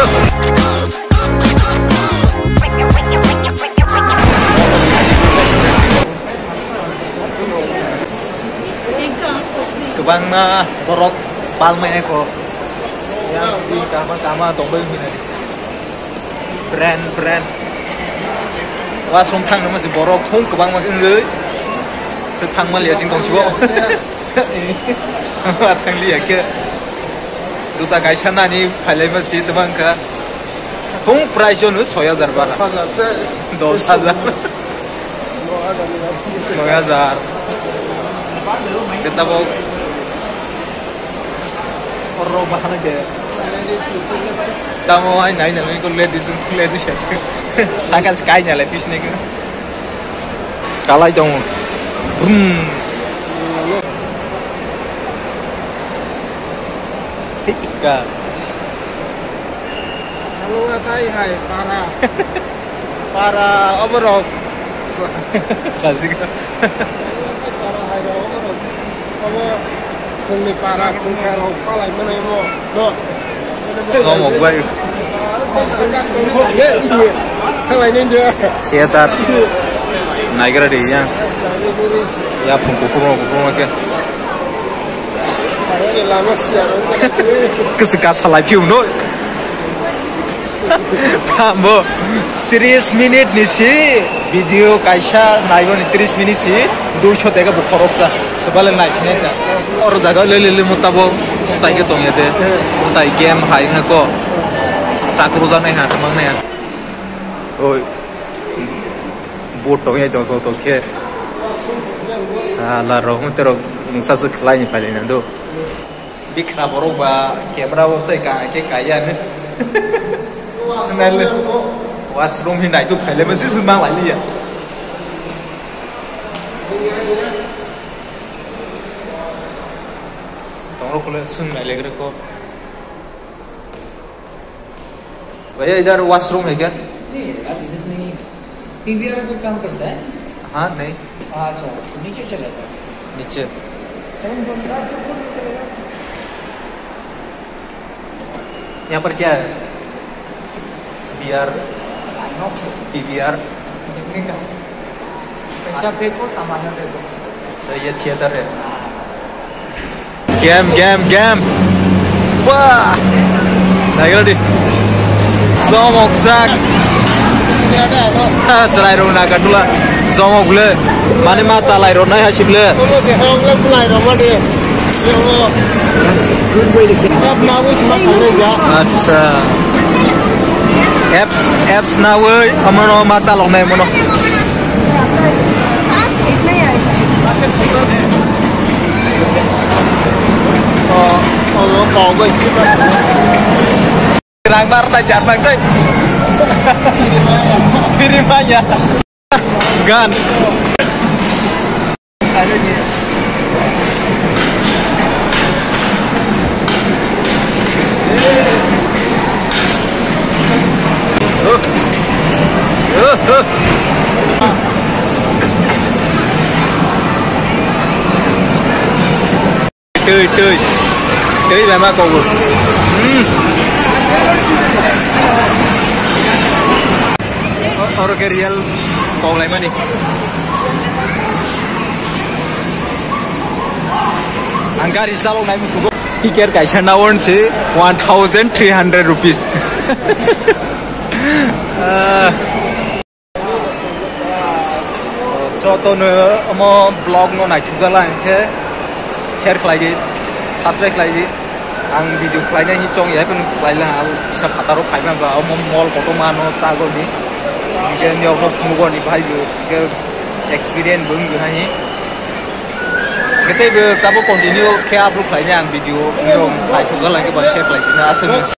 Kebang mah borok palme ko yang di kama tombol ini brand was somethang nama si borok thong kebang mah lưới thang mah lihat sing tong chuo thang lihat ke duta gai chana ni phale mah si tebang ka thong price nu 6000 baht 10000 kita mau orang bahasa aja. Tamu ay naik nih, kalau lihat di situ, sangat sekainya lah fish nih. Kalah dong, tiga. Kalau nggak hai para overall. Salsik. Para hai overall. Kalau kung ni para kung kaya kalau mana yang mau, no. So mau gue. Kalau ini dia. Theater. Naik ada dia. Ya pungkufur aja. Ini lama sih ya. Kesekas salah view no. Tambo 30 minit nih sih video kaisa naikon 30 minit sih 200 tega bukoroksa sebalen naik sini aja orang jaga lele mutabo mutai ke tong ya deh mutai game hai ngako sakruza nih ha temang nih oh botong ya jauh jauh ke salah roh terus nusa sekelai nih paling itu bikra boroba kamera usai kaya nih Senang washroom ini itu pale masih sembang lagi ya. Tunggu kalau sungai lagi reko. भैया इधर वॉशरूम है क्या? नहीं अभी इधर नहीं पीवीआर में कोई काम करता है? हाँ नहीं अच्छा नीचे चला जाए नीचे 7 बंदा ऊपर चलेगा यहाँ पर क्या है PVR देखने का पैसा फेंको तमाशा देखो सही ये थिएटर है game wah naik lagi zomok sak celai rona kan dulu zomok le mana mah celai rona ya sih le अच्छा apps na woi amono maca long nai mono oh bỏ cái gì đó rang bar ta jar bang sai Firimanya gan ada ni tươi là ma cầu orang real kau lain mana? Angka risau naik musuh. Tiket kaisa nawan sih 1,300 rupees. Contoh mau blog no naik juga lah, share lagi, subscribe lagi. Ang video lainnya ini cong ya kan lainnya bisa kataruh kayak apa? Mall foto mana sago ni. Mungkin yang orang mungkin ni bahaya ke experience belum gini. Kita be tabu continue kayak upload lainnya video ni orang lain juga lagi buat share lagi. Nah asal